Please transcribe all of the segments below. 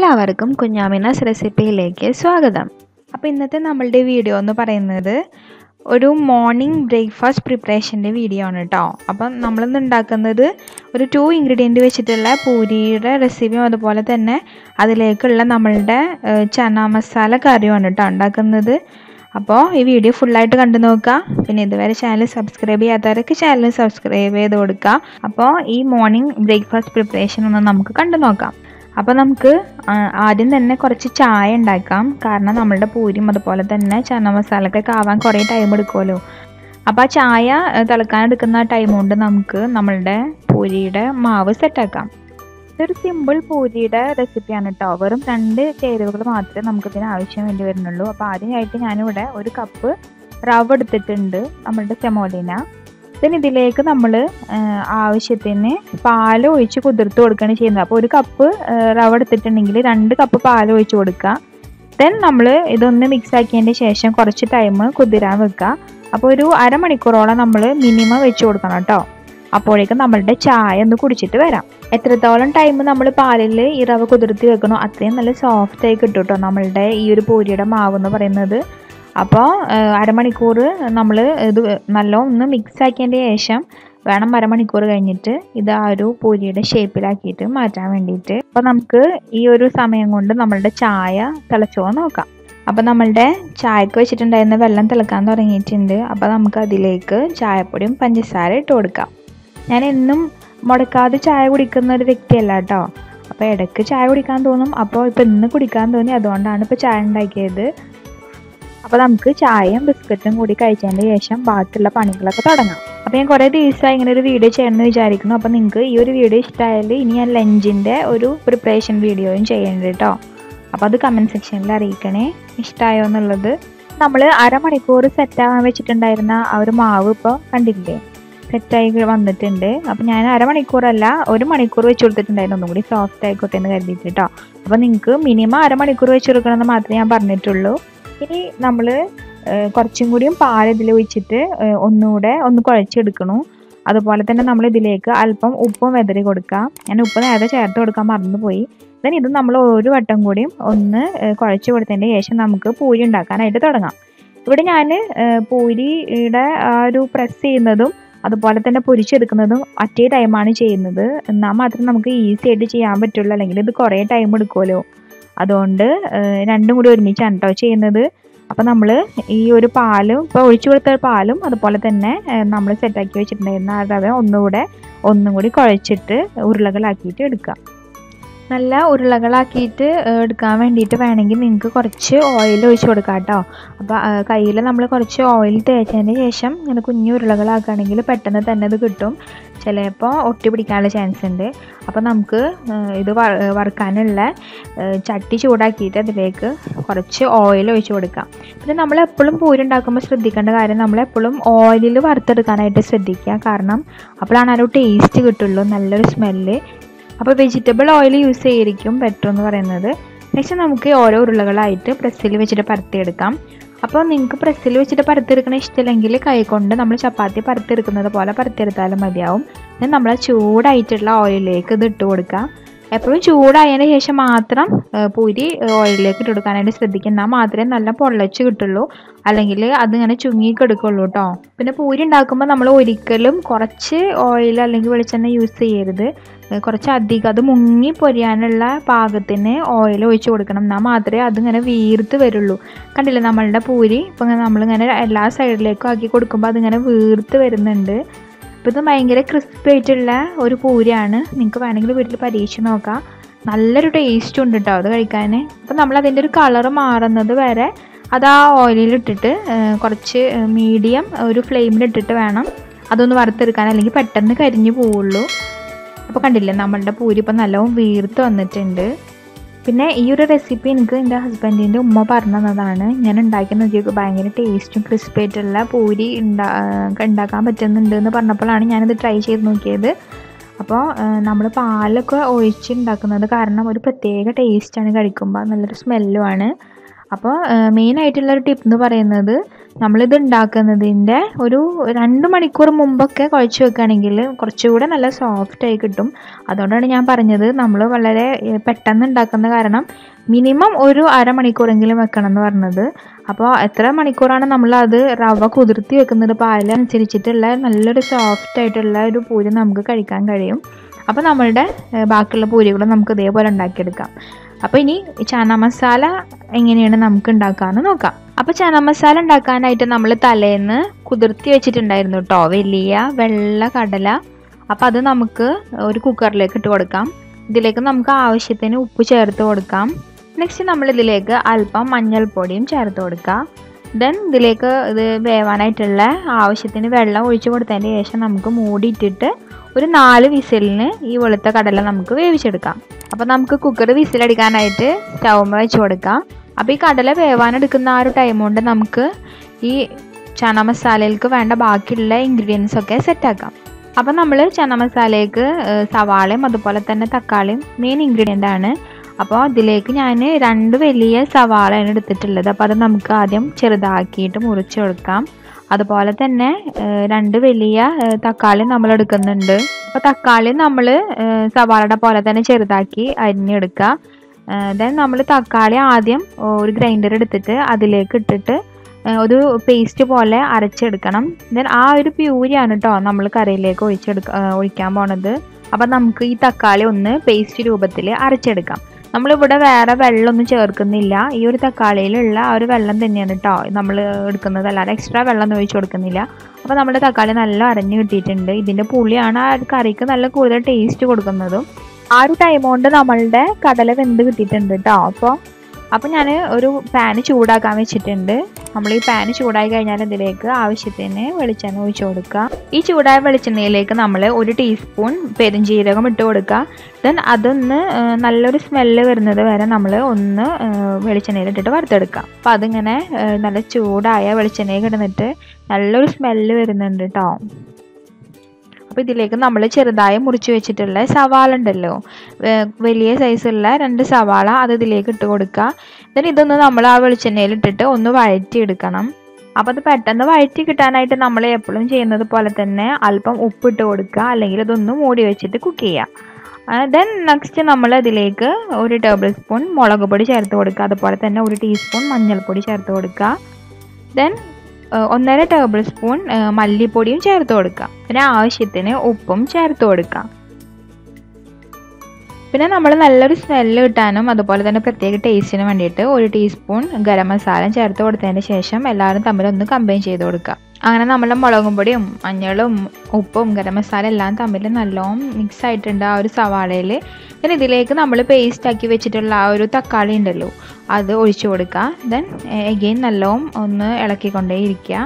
എല്ലാവർക്കും കുഞ്ഞാമിനാസ് റെസിപ്പിയിലേക്ക് സ്വാഗതം. അപ്പോൾ ഇന്നത്തെ നമ്മളുടെ വീഡിയോ എന്ന് പറയുന്നത് ഒരു മോർണിംഗ് ബ്രേക്ക്ഫാസ്റ്റ് പ്രിപ്പറേഷൻ്റെ വീഡിയോ ആണ് കേട്ടോ. അപ്പം നമ്മളിന്ന് ഉണ്ടാക്കുന്നത് ഒരു 2 ഇൻഗ്രീഡിയൻറ്റ് വെച്ചിട്ടുള്ള പൂരിയുടെ റെസിപ്പിയും അതുപോലെ തന്നെ അതിലേക്കുള്ള നമ്മളുടെ ചന മസാല കറിയുമാണ് കേട്ടോ ഉണ്ടാക്കുന്നത്. അപ്പോൾ ഈ വീഡിയോ ഫുള്ളായിട്ട് കണ്ടു നോക്കുക. പിന്നെ ഇതുവരെ ചാനൽ സബ്സ്ക്രൈബ് ചെയ്യാത്തവരൊക്കെ ചാനൽ സബ്സ്ക്രൈബ് ചെയ്ത് കൊടുക്കുക. അപ്പോൾ ഈ മോർണിംഗ് ബ്രേക്ക്ഫാസ്റ്റ് പ്രിപ്പറേഷൻ ഒന്ന് നമുക്ക് കണ്ടു നോക്കാം. അപ്പോൾ നമുക്ക് ആദ്യം തന്നെ കുറച്ച് ചായ ഉണ്ടാക്കാം. കാരണം നമ്മളുടെ പൂരിയും അതുപോലെ തന്നെ ചന മസാലക്കൊക്കെ ആവാൻ കുറേ ടൈം എടുക്കുമല്ലോ. അപ്പോൾ ആ ചായ തിളക്കാൻ എടുക്കുന്ന ടൈം കൊണ്ട് നമുക്ക് നമ്മളുടെ പൂരിയുടെ മാവ് സെറ്റാക്കാം. ഇതൊരു സിമ്പിൾ പൂരിയുടെ റെസിപ്പിയാണ് കേട്ടോ. വെറും 2 ചേരുവകൾ മാത്രമേ നമുക്കിതിന് ആവശ്യം വേണ്ടി വരുന്നുള്ളൂ. അപ്പോൾ ആദ്യമായിട്ട് ഞാനിവിടെ 1 കപ്പ് റവ എടുത്തിട്ടുണ്ട്, നമ്മളുടെ സെമോലിന. then ഇതിലേക്ക് നമ്മൾ ആവശ്യത്തിന് പാൽ ഒഴിച്ച് കുതിർത്ത് കൊടുക്കുകയാണ് ചെയ്യുന്നത്. അപ്പോൾ 1 കപ്പ് റവ എടുത്തിട്ടുണ്ടെങ്കിൽ 2 കപ്പ് പാൽ ഒഴിച്ച് കൊടുക്കുക. ദെൻ നമ്മൾ ഇതൊന്ന് മിക്സ് ആക്കിയതിൻ്റെ ശേഷം കുറച്ച് ടൈം കുതിരാൻ വെക്കുക. അപ്പോൾ ഒരു അരമണിക്കൂറോളം നമ്മൾ മിനിമം വെച്ച് കൊടുക്കണം കേട്ടോ. അപ്പോഴേക്കും നമ്മളുടെ ചായ ഒന്ന് കുടിച്ചിട്ട് വരാം. എത്രത്തോളം ടൈം നമ്മൾ പാലിൽ ഈ റവ കുതിർത്തി വെക്കണോ അത്രയും നല്ല സോഫ്റ്റായി കിട്ടും കേട്ടോ നമ്മളുടെ ഈ ഒരു പൂരിയുടെ മാവ് എന്ന് പറയുന്നത്. അപ്പോൾ അരമണിക്കൂർ നമ്മൾ ഇത് നല്ലോണം ഒന്ന് മിക്സ് ആക്കിയതിൻ്റെ ശേഷം വേണം അരമണിക്കൂർ കഴിഞ്ഞിട്ട് ഇത് ആ ഒരു പൂരിയുടെ ഷേപ്പിലാക്കിയിട്ട് മാറ്റാൻ വേണ്ടിയിട്ട്. അപ്പോൾ നമുക്ക് ഈ ഒരു സമയം കൊണ്ട് നമ്മളുടെ ചായ തിളച്ചോ നോക്കാം. അപ്പോൾ നമ്മളുടെ ചായക്ക് വെച്ചിട്ടുണ്ടായിരുന്ന വെള്ളം തിളക്കാൻ തുടങ്ങിയിട്ടുണ്ട്. അപ്പോൾ നമുക്ക് അതിലേക്ക് ചായപ്പൊടിയും പഞ്ചസാര ഇട്ട് കൊടുക്കാം. ഞാൻ എന്നും മുടക്കാതെ ചായ കുടിക്കുന്ന ഒരു വ്യക്തിയല്ല കേട്ടോ. അപ്പോൾ ഇടയ്ക്ക് ചായ കുടിക്കാൻ തോന്നും. അപ്പോൾ ഇപ്പോൾ ഇന്ന് കുടിക്കാൻ തോന്നി, അതുകൊണ്ടാണ് ഇപ്പോൾ ചായ ഉണ്ടാക്കിയത്. അപ്പോൾ നമുക്ക് ചായയും ബിസ്ക്കറ്റും കൂടി കഴിച്ചതിൻ്റെ ശേഷം ബാക്കിയുള്ള പണികളൊക്കെ തുടങ്ങാം. അപ്പോൾ ഞാൻ കുറേ ദിവസമായി ഇങ്ങനെ ഒരു വീഡിയോ ചെയ്യണമെന്ന് വിചാരിക്കുന്നു. അപ്പോൾ നിങ്ങൾക്ക് ഈ ഒരു വീഡിയോ ഇഷ്ടമായാൽ ഇനി ഞാൻ ലഞ്ചിൻ്റെ ഒരു പ്രിപ്പറേഷൻ വീഡിയോയും ചെയ്യേണ്ടത് കേട്ടോ. അപ്പോൾ അത് കമൻറ്റ് സെക്ഷനിൽ അറിയിക്കണേ ഇഷ്ടമായോ എന്നുള്ളത്. നമ്മൾ അരമണിക്കൂർ സെറ്റാകാൻ വെച്ചിട്ടുണ്ടായിരുന്ന ആ ഒരു മാവ് ഇപ്പോൾ കണ്ടില്ലേ, സെറ്റായി വന്നിട്ടുണ്ട്. അപ്പോൾ ഞാൻ അരമണിക്കൂറല്ല 1 മണിക്കൂർ വെച്ച് കൊടുത്തിട്ടുണ്ടായിരുന്നു, ഒന്നും കൂടി സോഫ്റ്റ് ആയിക്കോട്ടെ എന്ന് കരുതിയിട്ട് കേട്ടോ. അപ്പോൾ നിങ്ങൾക്ക് മിനിമം അരമണിക്കൂർ വെച്ച് കൊടുക്കണമെന്ന് മാത്രമേ ഞാൻ പറഞ്ഞിട്ടുള്ളൂ. ഇനി നമ്മൾ കുറച്ചും കൂടിയും പാൽ ഇതിൽ ഒഴിച്ചിട്ട് ഒന്നുകൂടെ ഒന്ന് കുഴച്ചെടുക്കണു. അതുപോലെ തന്നെ നമ്മൾ ഇതിലേക്ക് അല്പം ഉപ്പും വെതറി കൊടുക്കാം. ഞാൻ ഉപ്പ് നേരത്തെ ചേർത്ത് കൊടുക്കാൻ മറന്നുപോയി. ദെൻ ഇത് നമ്മൾ ഒരു വട്ടം കൂടിയും ഒന്ന് കുഴച്ച് കൊടുത്തതിൻ്റെ ശേഷം നമുക്ക് പൂരി ഉണ്ടാക്കാനായിട്ട് തുടങ്ങാം. ഇവിടെ ഞാൻ പൂരിയുടെ ആ ഒരു പ്രസ് ചെയ്യുന്നതും അതുപോലെ തന്നെ പൊരിച്ചെടുക്കുന്നതും ഒറ്റേ ടൈമാണ് ചെയ്യുന്നത്. എന്നാൽ മാത്രമേ നമുക്ക് ഈസി ആയിട്ട് ചെയ്യാൻ പറ്റുള്ളൂ, അല്ലെങ്കിൽ ഇത് കുറേ ടൈം എടുക്കുമല്ലോ. അതുകൊണ്ട് രണ്ടും കൂടി ഒരുമിച്ചാണ് കേട്ടോ ചെയ്യുന്നത്. അപ്പോൾ നമ്മൾ ഈ ഒരു പാലും ഇപ്പോൾ ഒഴിച്ചു കൊടുത്ത പാലും അതുപോലെ തന്നെ നമ്മൾ സെറ്റാക്കി വെച്ചിട്ടുണ്ടായിരുന്ന റവ ഒന്നും കൂടി കുഴച്ചിട്ട് ഉരുളകളാക്കിയിട്ട് എടുക്കുക. നല്ല ഉരുളകളാക്കിയിട്ട് എടുക്കാൻ വേണ്ടിയിട്ട് വേണമെങ്കിൽ നിങ്ങൾക്ക് കുറച്ച് ഓയിൽ ഒഴിച്ച് കൊടുക്കാം കേട്ടോ. അപ്പോൾ കയ്യിൽ നമ്മൾ കുറച്ച് ഓയിൽ തേച്ചതിന് ശേഷം ഇങ്ങനെ കുഞ്ഞു ഉരുളകളാക്കുകയാണെങ്കിൽ പെട്ടെന്ന് തന്നെ ഇത് കിട്ടും. ചിലപ്പോൾ ഒട്ടി പിടിക്കാനുള്ള ചാൻസ് ഉണ്ട്. അപ്പോൾ നമുക്ക് ഇത് വറുക്കാനുള്ള ചട്ടി ചൂടാക്കിയിട്ട് അതിലേക്ക് കുറച്ച് ഓയിൽ ഒഴിച്ച് കൊടുക്കാം. പിന്നെ നമ്മളെപ്പോഴും പൂരി ഉണ്ടാക്കുമ്പോൾ ശ്രദ്ധിക്കേണ്ട കാര്യം, നമ്മളെപ്പോഴും ഓയിലിൽ വറുത്തെടുക്കാനായിട്ട് ശ്രദ്ധിക്കുക. കാരണം അപ്പോഴാണ് ആ ഒരു ടേസ്റ്റ് കിട്ടുള്ളൂ, നല്ലൊരു സ്മെല്ല്. അപ്പോൾ വെജിറ്റബിൾ ഓയിൽ യൂസ് ചെയ്തിരിക്കും ബെറ്റർ എന്ന് പറയുന്നത്. നെക്സ്റ്റ് നമുക്ക് ഓരോ ഉരുളകളായിട്ട് പ്രസ്സിൽ വെച്ചിട്ട് പരത്തിയെടുക്കാം. അപ്പോൾ നിങ്ങൾക്ക് പ്രസ്സിൽ വെച്ചിട്ട് പരത്തിയെടുക്കണ ഇഷ്ടമില്ലെങ്കിൽ കൈകൊണ്ട് നമ്മൾ ചപ്പാത്തി പരത്തിയെടുക്കുന്നത് പോലെ പരത്തിയെടുത്താലും മതിയാവും. then നമ്മൾ ചൂടായിട്ടുള്ള ഓയിലിലേക്ക് ഇത് ഇട്ട് കൊടുക്കുക. എപ്പോഴും ചൂടായതിന് ശേഷം മാത്രം പൂരി ഓയിലിലേക്ക് ഇട്ട് കൊടുക്കാനായിട്ട് ശ്രദ്ധിക്കുക. എന്നാൽ മാത്രമേ നല്ല പൊള്ളച്ച് കിട്ടുള്ളൂ, അല്ലെങ്കിൽ അതിങ്ങനെ ചുങ്ങിക്കെടുക്കുള്ളൂ കേട്ടോ. പിന്നെ പൂരി ഉണ്ടാക്കുമ്പോൾ നമ്മൾ ഒരിക്കലും കുറച്ച് ഓയിൽ അല്ലെങ്കിൽ വെളിച്ചെണ്ണ യൂസ് ചെയ്യരുത്. കുറച്ച് അധികം അത് മുങ്ങി പൊരിയാനുള്ള പാകത്തിന് ഓയിൽ ഒഴിച്ച് കൊടുക്കണം. എന്നാൽ മാത്രമേ അതിങ്ങനെ വീർത്ത് വരുള്ളൂ. കണ്ടില്ലേ നമ്മളുടെ പൂരി ഇപ്പം നമ്മളിങ്ങനെ എല്ലാ സൈഡിലേക്കും ആക്കി കൊടുക്കുമ്പോൾ അതിങ്ങനെ വീർത്ത് വരുന്നുണ്ട്. അപ്പോൾ ഇത് ഭയങ്കര ക്രിസ്പി ആയിട്ടുള്ള ഒരു പൂരിയാണ്. നിങ്ങൾക്ക് വേണമെങ്കിൽ വീട്ടിൽ പരീക്ഷിച്ച് നോക്കാം. നല്ലൊരു ടേസ്റ്റും ഉണ്ട് കേട്ടോ അത് കഴിക്കാൻ. അപ്പോൾ നമ്മൾ അതിൻ്റെ ഒരു കളറ് മാറുന്നത് വരെ അത് ആ ഓയിലിട്ടിട്ട് കുറച്ച് മീഡിയം ഒരു ഫ്ലെയിമിലിട്ടിട്ട് വേണം അതൊന്ന് വറുത്തെടുക്കാൻ, അല്ലെങ്കിൽ പെട്ടെന്ന് കരിഞ്ഞു പോവുള്ളൂ. അപ്പോൾ കണ്ടില്ലേ നമ്മളുടെ പൂരി ഇപ്പം നല്ലോണം വീർത്ത് വന്നിട്ടുണ്ട്. പിന്നെ ഈ ഒരു റെസിപ്പി എനിക്ക് എൻ്റെ ഹസ്ബൻഡിൻ്റെ ഉമ്മ പറഞ്ഞു തന്നതാണ്. ഞാൻ ഉണ്ടാക്കി നോക്കിയപ്പോൾ ഭയങ്കര ടേസ്റ്റും ക്രിസ്പി ആയിട്ടുള്ള പൂരി ഉണ്ടാക്കാൻ പറ്റുന്നുണ്ട് എന്ന് പറഞ്ഞപ്പോഴാണ് ഞാനിത് ട്രൈ ചെയ്ത് നോക്കിയത്. അപ്പോൾ നമ്മൾ പാലൊക്കെ ഒഴിച്ച് ഉണ്ടാക്കുന്നത് കാരണം ഒരു പ്രത്യേക ടേസ്റ്റാണ് കഴിക്കുമ്പോൾ, നല്ലൊരു സ്മെല്ലുമാണ്. അപ്പോൾ മെയിനായിട്ടുള്ളൊരു ടിപ്പ് എന്ന് പറയുന്നത് നമ്മളിത് ഉണ്ടാക്കുന്നതിൻ്റെ ഒരു 2 മണിക്കൂർ മുമ്പൊക്കെ കുഴച്ച് വെക്കുകയാണെങ്കിൽ കുറച്ചുകൂടെ നല്ല സോഫ്റ്റായി കിട്ടും. അതുകൊണ്ടാണ് ഞാൻ പറഞ്ഞത് നമ്മൾ വളരെ പെട്ടെന്ന് ഉണ്ടാക്കുന്ന കാരണം മിനിമം ഒരു അരമണിക്കൂറെങ്കിലും വെക്കണം എന്ന് പറഞ്ഞത്. അപ്പോൾ എത്ര മണിക്കൂറാണ് നമ്മളത് റവ കുതിർത്തി വെക്കുന്നത് പാലനുസരിച്ചിട്ടുള്ള നല്ലൊരു സോഫ്റ്റായിട്ടുള്ള ഒരു പൂരി നമുക്ക് കഴിക്കാൻ കഴിയും. അപ്പോൾ നമ്മളുടെ ബാക്കിയുള്ള പൂരികളും നമുക്ക് ഇതേപോലെ ഉണ്ടാക്കിയെടുക്കാം. അപ്പോൾ ഇനി ചന മസാല എങ്ങനെയാണ് നമുക്ക് ഉണ്ടാക്കാമെന്ന് നോക്കാം. അപ്പോൾ ചന മസാല ഉണ്ടാക്കാനായിട്ട് നമ്മൾ തലേന്ന് കുതിർത്തി വെച്ചിട്ടുണ്ടായിരുന്നു കേട്ടോ വലിയ വെള്ള കടല. അപ്പോൾ അത് നമുക്ക് ഒരു കുക്കറിലേക്ക് ഇട്ട് കൊടുക്കാം. ഇതിലേക്ക് നമുക്ക് ആവശ്യത്തിന് ഉപ്പ് ചേർത്ത് കൊടുക്കാം. നെക്സ്റ്റ് നമ്മളിതിലേക്ക് അല്പം മഞ്ഞൾപ്പൊടിയും ചേർത്ത് കൊടുക്കാം. ദെൻ ഇതിലേക്ക് ഇത് വേവാനായിട്ടുള്ള ആവശ്യത്തിന് വെള്ളം ഒഴിച്ച് കൊടുത്തതിന് ശേഷം നമുക്ക് മൂടിയിട്ടിട്ട് ഒരു 4 വിസിലിന് ഈ വെളുത്ത കടല നമുക്ക് വേവിച്ചെടുക്കാം. അപ്പോൾ നമുക്ക് കുക്കർ വിസിലടിക്കാനായിട്ട് സ്റ്റൗമ്മ വെച്ച് കൊടുക്കാം. അപ്പോൾ ഈ കടല വേവാനെടുക്കുന്ന ആ ഒരു ടൈം കൊണ്ട് നമുക്ക് ഈ ചന മസാലയിലേക്ക് വേണ്ട ബാക്കിയുള്ള ഇൻഗ്രീഡിയൻസ് ഒക്കെ സെറ്റാക്കാം. അപ്പോൾ നമ്മൾ ചന മസാലയ്ക്ക് സവാളയും അതുപോലെ തന്നെ തക്കാളിയും മെയിൻ ഇൻഗ്രീഡിയൻ്റ് ആണ്. അപ്പോൾ ഇതിലേക്ക് ഞാൻ 2 വലിയ സവാളയാണ് എടുത്തിട്ടുള്ളത്. അപ്പോൾ അത് നമുക്ക് ആദ്യം ചെറുതാക്കിയിട്ട് മുറിച്ച് കൊടുക്കാം. അതുപോലെ തന്നെ 2 വലിയ തക്കാളി നമ്മൾ എടുക്കുന്നുണ്ട്. അപ്പോൾ തക്കാളി നമ്മൾ സവാളയുടെ പോലെ തന്നെ ചെറുതാക്കി അരിഞ്ഞെടുക്കുക. ദെൻ നമ്മൾ തക്കാളി ആദ്യം ഒരു ഗ്രൈൻഡർ എടുത്തിട്ട് അതിലേക്ക് ഇട്ടിട്ട് ഒരു പേസ്റ്റ് പോലെ അരച്ചെടുക്കണം. ദെൻ ആ ഒരു പ്യൂരിയാണ് കേട്ടോ നമ്മൾ കറിയിലേക്ക് ഒഴിക്കാൻ പോണത്. അപ്പം നമുക്ക് ഈ തക്കാളി ഒന്ന് പേസ്റ്റ് രൂപത്തിൽ അരച്ചെടുക്കാം. നമ്മളിവിടെ വേറെ വെള്ളമൊന്നും ചേർക്കുന്നില്ല. ഈ ഒരു തക്കാളിയിലുള്ള ആ ഒരു വെള്ളം തന്നെയാണ് കേട്ടോ നമ്മൾ എടുക്കുന്നത്, അല്ലാതെ എക്സ്ട്രാ വെള്ളം ഒഴിച്ച് കൊടുക്കുന്നില്ല. അപ്പോൾ നമ്മുടെ തക്കാളി നല്ല അരഞ്ഞ് കിട്ടിയിട്ടുണ്ട്. ഇതിൻ്റെ പുളിയാണ് ആ കറിക്ക് നല്ല കൂടുതൽ ടേസ്റ്റ് കൊടുക്കുന്നതും. ആ ഒരു ടൈം കൊണ്ട് നമ്മളുടെ കടല വെന്ത് കിട്ടിയിട്ടുണ്ട് കേട്ടോ. അപ്പോൾ ഞാൻ ഒരു പാന് ചൂടാക്കാൻ വെച്ചിട്ടുണ്ട്. നമ്മൾ ഈ പാന് ചൂടായി കഴിഞ്ഞാൽ ഇതിലേക്ക് ആവശ്യത്തിന് വെളിച്ചെണ്ണ ഒഴിച്ച് കൊടുക്കുക. ഈ ചൂടായ വെളിച്ചെണ്ണയിലേക്ക് നമ്മൾ 1 ടീസ്പൂൺ പെരുംജീരകം ഇട്ട് കൊടുക്കുക. ദെൻ അതൊന്ന് നല്ലൊരു സ്മെല്ല് വരുന്നത് വരെ നമ്മൾ ഒന്ന് വെളിച്ചെണ്ണയിലിട്ടിട്ട് വറുത്തെടുക്കുക. അപ്പോൾ അതിങ്ങനെ നല്ല ചൂടായ വെളിച്ചെണ്ണയിൽ കിടന്നിട്ട് നല്ലൊരു സ്മെല്ല് വരുന്നുണ്ട് കേട്ടോ. അപ്പോൾ ഇതിലേക്ക് നമ്മൾ ചെറുതായി മുറിച്ച് വെച്ചിട്ടുള്ള സവാള ഉണ്ടല്ലോ, വലിയ സൈസുള്ള 2 സവാള, അത് ഇതിലേക്ക് ഇട്ട് കൊടുക്കുക. then ഇതൊന്ന് നമ്മൾ ആ വെളിച്ചെണ്ണയിൽ ഇട്ടിട്ട് ഒന്ന് വഴറ്റിയെടുക്കണം. അപ്പോൾ അത് പെട്ടെന്ന് വഴറ്റി കിട്ടാനായിട്ട് നമ്മൾ എപ്പോഴും ചെയ്യുന്നത് പോലെ തന്നെ അല്പം ഉപ്പിട്ട് കൊടുക്കുക, അല്ലെങ്കിൽ ഇതൊന്ന് മൂടി വെച്ചിട്ട് കുക്ക് ചെയ്യുക. ദെൻ നെക്സ്റ്റ് നമ്മൾ അതിലേക്ക് 1 ടേബിൾ സ്പൂൺ മുളക് പൊടി ചേർത്ത് കൊടുക്കുക. അതുപോലെ തന്നെ 1 ടീസ്പൂൺ മഞ്ഞൾപ്പൊടി ചേർത്ത് കൊടുക്കുക. ദെൻ 1.5 ടേബിൾ സ്പൂൺ മല്ലിപ്പൊടിയും ചേർത്ത് കൊടുക്കുക. പിന്നെ ആവശ്യത്തിന് ഉപ്പും ചേർത്ത് കൊടുക്കുക. പിന്നെ നമ്മൾ നല്ലൊരു സ്മെല്ല് കിട്ടാനും അതുപോലെ തന്നെ പ്രത്യേക ടേസ്റ്റിന് വേണ്ടിയിട്ട് 1 ടീസ്പൂൺ ഗരം മസാല ചേർത്ത് കൊടുത്തതിന് ശേഷം എല്ലാവരും തമ്മിലൊന്ന് കമ്പൈൻ ചെയ്ത് കൊടുക്കുക. അങ്ങനെ നമ്മുടെ മുളകും പൊടിയും മഞ്ഞളും ഉപ്പും ഗരം മസാല എല്ലാം തമ്മിൽ നല്ലോണം മിക്സ് ആയിട്ടുണ്ട് ആ ഒരു സവാളയിൽ. then ഇതിലേക്ക് നമ്മൾ പേസ്റ്റ് ആക്കി വെച്ചിട്ടുള്ള ആ ഒരു തക്കാളി ഉണ്ടല്ലോ, അത് ഒഴിച്ചു കൊടുക്കുക. ദെൻ എഗെയിൻ നല്ലോണം ഒന്ന് ഇളക്കിക്കൊണ്ടേ ഇരിക്കുക.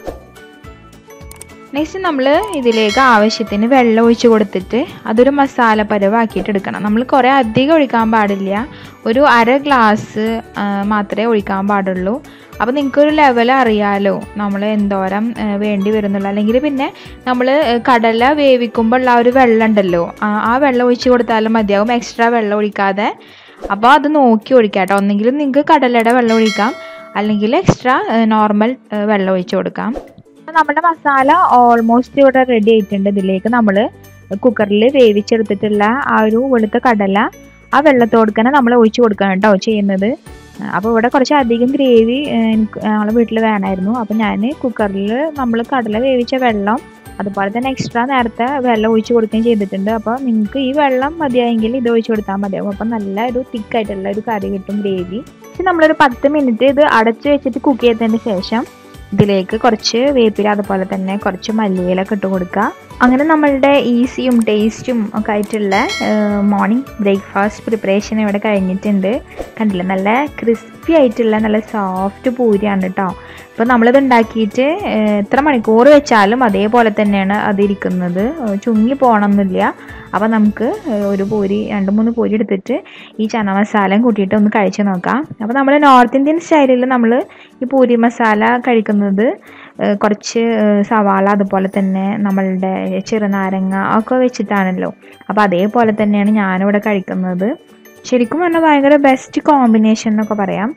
നെക്സ്റ്റ് നമ്മൾ ഇതിലേക്ക് ആവശ്യത്തിന് വെള്ളം ഒഴിച്ച് കൊടുത്തിട്ട് അതൊരു മസാല പരുവാക്കിയിട്ട് എടുക്കണം. നമ്മൾ കുറേ അധികം ഒഴിക്കാൻ പാടില്ല, ഒരു 1/2 ഗ്ലാസ് മാത്രമേ ഒഴിക്കാൻ പാടുള്ളൂ. അപ്പോൾ നിങ്ങൾക്കൊരു ലെവൽ അറിയാമല്ലോ നമ്മൾ എന്തോരം വേണ്ടി വരുന്നുള്ളൂ. അല്ലെങ്കിൽ പിന്നെ നമ്മൾ കടല വേവിക്കുമ്പോൾ ഉള്ള ആ ഒരു വെള്ളം ഉണ്ടല്ലോ, ആ വെള്ളം ഒഴിച്ച് കൊടുത്താലും മതിയാവും, എക്സ്ട്രാ വെള്ളം ഒഴിക്കാതെ. അപ്പോൾ അത് നോക്കി ഒഴിക്കാം കേട്ടോ. ഒന്നെങ്കിലും നിങ്ങൾക്ക് കടലയുടെ വെള്ളം ഒഴിക്കാം, അല്ലെങ്കിൽ എക്സ്ട്രാ നോർമൽ വെള്ളം ഒഴിച്ച് കൊടുക്കാം. നമ്മുടെ മസാല ഓൾമോസ്റ്റ് ഇവിടെ റെഡി ആയിട്ടുണ്ട്. ഇതിലേക്ക് നമ്മൾ കുക്കറിൽ വേവിച്ചെടുത്തിട്ടുള്ള ആ ഒരു വെളുത്ത കടല ആ വെള്ളത്തോട് തന്നെ നമ്മൾ ഒഴിച്ച് കൊടുക്കണം കേട്ടോ ചെയ്യുന്നത്. അപ്പോൾ ഇവിടെ കുറച്ച് അധികം ഗ്രേവി ഞങ്ങളുടെ വീട്ടിൽ വേണമായിരുന്നു. അപ്പോൾ ഞാൻ കുക്കറിൽ നമ്മൾ കടല വേവിച്ച വെള്ളം അതുപോലെ തന്നെ എക്സ്ട്രാ നേരത്തെ വെള്ളം ഒഴിച്ച് കൊടുക്കുകയും ചെയ്തിട്ടുണ്ട്. അപ്പോൾ നിങ്ങൾക്ക് ഈ വെള്ളം മതിയായെങ്കിൽ ഇത് ഒഴിച്ച് കൊടുത്താൽ മതിയാവും. അപ്പോൾ നല്ല ഒരു തിക്കായിട്ടുള്ള ഒരു കറി കിട്ടും, ഗ്രേവി. പക്ഷെ നമ്മളൊരു 10 മിനിറ്റ് ഇത് അടച്ച് വെച്ചിട്ട് കുക്ക് ചെയ്തതിന് ശേഷം ഇതിലേക്ക് കുറച്ച് വേപ്പില അതുപോലെ തന്നെ കുറച്ച് മല്ലിയിലൊക്കെ ഇട്ട് കൊടുക്കുക. അങ്ങനെ നമ്മളുടെ ഈസിയും ടേസ്റ്റും ഒക്കെ ആയിട്ടുള്ള മോർണിംഗ് ബ്രേക്ക്ഫാസ്റ്റ് പ്രിപ്പറേഷൻ ഇവിടെ കഴിഞ്ഞിട്ടുണ്ട്. കണ്ടില്ല, നല്ല ക്രിസ്പി ആയിട്ടുള്ള നല്ല സോഫ്റ്റ് പൂരിയാണ് കേട്ടോ. അപ്പോൾ നമ്മളിത് ഉണ്ടാക്കിയിട്ട് എത്ര മണിക്കൂർ വെച്ചാലും അതേപോലെ തന്നെയാണ് അതിരിക്കുന്നത്, ചുങ്ങി പോകണമെന്നില്ല. അപ്പോൾ നമുക്ക് ഒരു പൂരി 2-3 പൂരി എടുത്തിട്ട് ഈ ചന മസാലയും കൂട്ടിയിട്ട് ഒന്ന് കഴിച്ച് നോക്കാം. അപ്പോൾ നമ്മൾ നോർത്ത് ഇന്ത്യൻ സ്റ്റൈലിൽ നമ്മൾ ഈ പൂരി മസാല കഴിക്കുന്നത് കുറച്ച് സവാള അതുപോലെ തന്നെ നമ്മളുടെ ചെറുനാരങ്ങ ഒക്കെ വെച്ചിട്ടാണല്ലോ. അപ്പോൾ അതേപോലെ തന്നെയാണ് ഞാനിവിടെ കഴിക്കുന്നത്. ശരിക്കും പറഞ്ഞാൽ ഭയങ്കര ബെസ്റ്റ് കോമ്പിനേഷൻ എന്നൊക്കെ പറയാം.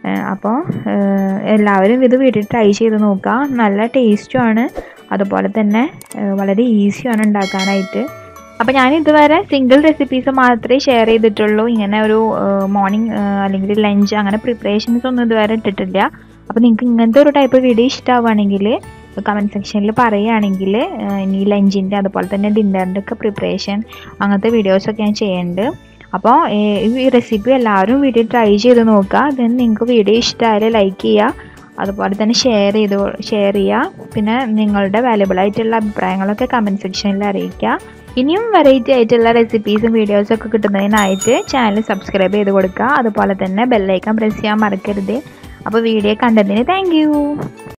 അപ്പോൾ എല്ലാവരും ഇത് വീട്ടിൽ ട്രൈ ചെയ്ത് നോക്കുക. നല്ല ടേസ്റ്റുമാണ്, അതുപോലെ തന്നെ വളരെ ഈസിയാണ് ഉണ്ടാക്കാനായിട്ട്. അപ്പോൾ ഞാൻ ഇതുവരെ സിംഗിൾ റെസിപ്പീസ് മാത്രമേ ഷെയർ ചെയ്തിട്ടുള്ളൂ. ഇങ്ങനെ ഒരു മോർണിംഗ് അല്ലെങ്കിൽ ലഞ്ച് അങ്ങനെ പ്രിപ്പറേഷൻസ് ഒന്നും ഇതുവരെ ഇട്ടിട്ടില്ല. അപ്പോൾ നിങ്ങൾക്ക് ഇങ്ങനത്തെ ഒരു ടൈപ്പ് വീഡിയോ ഇഷ്ടമാവുകയാണെങ്കിൽ കമൻറ്റ് സെക്ഷനിൽ പറയുകയാണെങ്കിൽ ഇനി ലഞ്ചിൻ്റെ അതുപോലെ തന്നെ ഡിന്നറിൻ്റെ ഒക്കെ പ്രിപ്പറേഷൻ അങ്ങനത്തെ വീഡിയോസൊക്കെ ഞാൻ ചെയ്യുന്നുണ്ട്. അപ്പോൾ ഈ റെസിപ്പി എല്ലാവരും വീഡിയോ ട്രൈ ചെയ്ത് നോക്കുക. ദെൻ നിങ്ങൾക്ക് വീഡിയോ ഇഷ്ടമായാലും ലൈക്ക് ചെയ്യുക, അതുപോലെ തന്നെ ഷെയർ ചെയ്യുക. പിന്നെ നിങ്ങളുടെ വാല്യുബിൾ ആയിട്ടുള്ള അഭിപ്രായങ്ങളൊക്കെ കമൻറ്റ് സെക്ഷനിൽ അറിയിക്കുക. ഇനിയും വെറൈറ്റി ആയിട്ടുള്ള റെസിപ്പീസും വീഡിയോസൊക്കെ കിട്ടുന്നതിനായിട്ട് ചാനൽ സബ്സ്ക്രൈബ് ചെയ്ത് കൊടുക്കുക. അതുപോലെ തന്നെ ബെല്ലൈക്കൺ പ്രസ് ചെയ്യാൻ മറക്കരുത്. അപ്പോൾ വീഡിയോ കണ്ടതിന് താങ്ക് യു.